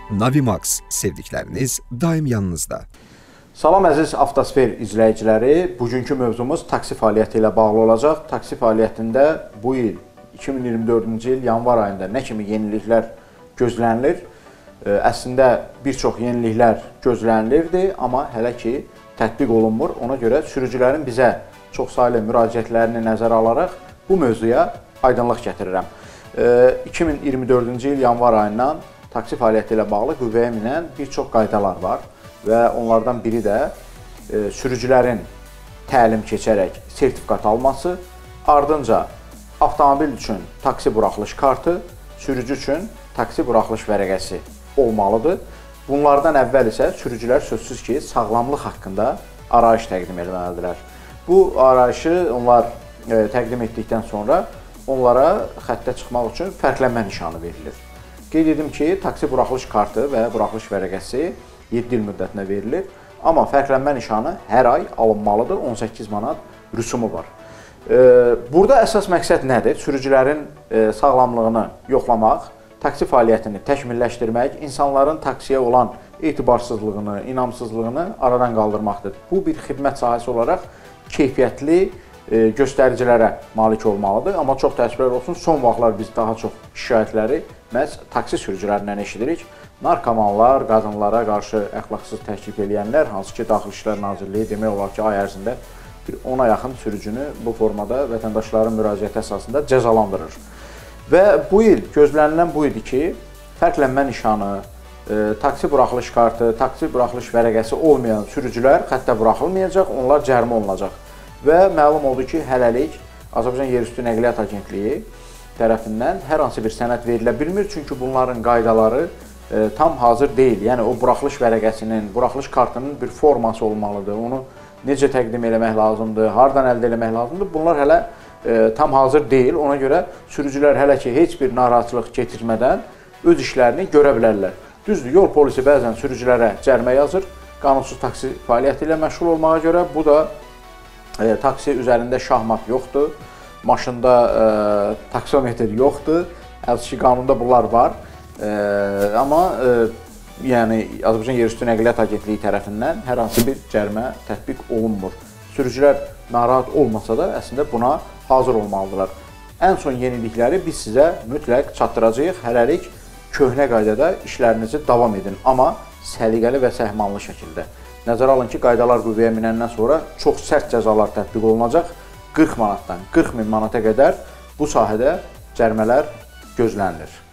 Navimax, sevdikləriniz daim yanınızda. Salam əziz Avtosfer izləyiciləri, bugünkü mövzumuz taksi fəaliyyəti ilə bağlı olacaq. Taksi fəaliyyətində bu il 2024-cü il yanvar ayında nə kimi yeniliklər gözlənilir? Əslində bir çox yeniliklər gözlənilirdi, amma hələ ki tətbiq olunmur. Ona görə sürücülərin bizə çoxsaylı müraciətlərini nəzərə alaraq bu mövzuya aydınlıq gətirirəm. 2024-cü il yanvar ayından taksi fəaliyyəti ilə bağlı qüvvəyə minən bir çox qaydalar var və onlardan biri də sürücülərin təlim keçərək sertifikat alması, ardınca avtomobil üçün taksi buraxılış kartı, sürücü üçün taksi buraxılış vərəqəsi olmalıdır. Bunlardan əvvəl isə sürücülər sözsüz ki, sağlamlıq haqqında arayış təqdim etməlidirlər. Bu arayışı onlar təqdim etdikdən sonra onlara xəttə çıxmaq üçün fərqlənmə nişanı verilir. Qeyd edim ki, taksi buraxılış kartı və buraxılış vərəqəsi 7 il müddətinə verilir. Amma fərqlənmə nişanı hər ay alınmalıdır, 18 manat rüsumu var. Burada əsas məqsəd nədir? Sürücülərin sağlamlığını yoxlamaq, taksi fəaliyyətini təkmilləşdirmək, insanların taksiyə olan etibarsızlığını, inamsızlığını aradan qaldırmaqdır. Bu bir xidmət sahəsi olaraq keyfiyyətli göstəricilərə malik olmalıdır. Amma çox təəssüflər olsun, son vaxtlar biz daha çox şikayətləri məhz taksi sürücülərindən eşidirik. Narkomanlar, qadınlara qarşı əxlaqsız təklif edənlər, hansı ki, Daxili İşlər Nazirliyi demək olar ki, ay ərzində 10-a yaxın sürücünü bu formada vətəndaşların müraciəti əsasında cəzalandırır. Və bu il, gözlənilən bu idi ki, fərqlənmə nişanı, taksi buraxılış kartı, taksi buraxılış vərəqəsi olmayan sürücülər xəttə buraxılmayacaq, onlar cərimə olunacaq. Və məlum oldu ki, hələlik Azərbaycan Yerüstü Nəqliyyat Agentliyi tərəfindən hər hansı bir sənəd verilə bilmir, çünki bunların qaydaları tam hazır deyil. Yəni, o buraxılış vərəqəsinin, buraxılış kartının bir forması olmalıdır, onu necə təqdim eləmək lazımdır, hardan əldə eləmək lazımdır, bunlar hələ tam hazır deyil. Ona görə sürücülər hələ ki, heç bir narahatçılıq keçirmədən öz işlərini görə bilərlər. Düzdür, yol polisi bəzən sürücülərə cərimə yazır, qanunsuz taksi fəaliyyəti ilə məşğul olmağa görə. Bu da taksi üzərində şahmat yoxdur, maşında taksometr yoxdur, əlçi ki, qanunda bunlar var. Amma yəni, Azərbaycan Yerüstü Nəqliyyat Agentliyi tərəfindən hər hansı bir cərimə tətbiq olunmur. Sürücülər narahat olmasa da əslində buna hazır olmalıdırlar. Ən son yenilikləri biz sizə mütləq çatdıracağıq. Hələlik köhnə qaydada işlərinizi davam edin, amma səliqəli və səhmanlı şəkildə. Nəzərə alın ki, qaydalar qüvvəyə minəndən sonra çox sərt cəzalar tətbiq olunacaq. 40 manatdan 40 min manata qədər bu sahədə cərimələr gözlənilir.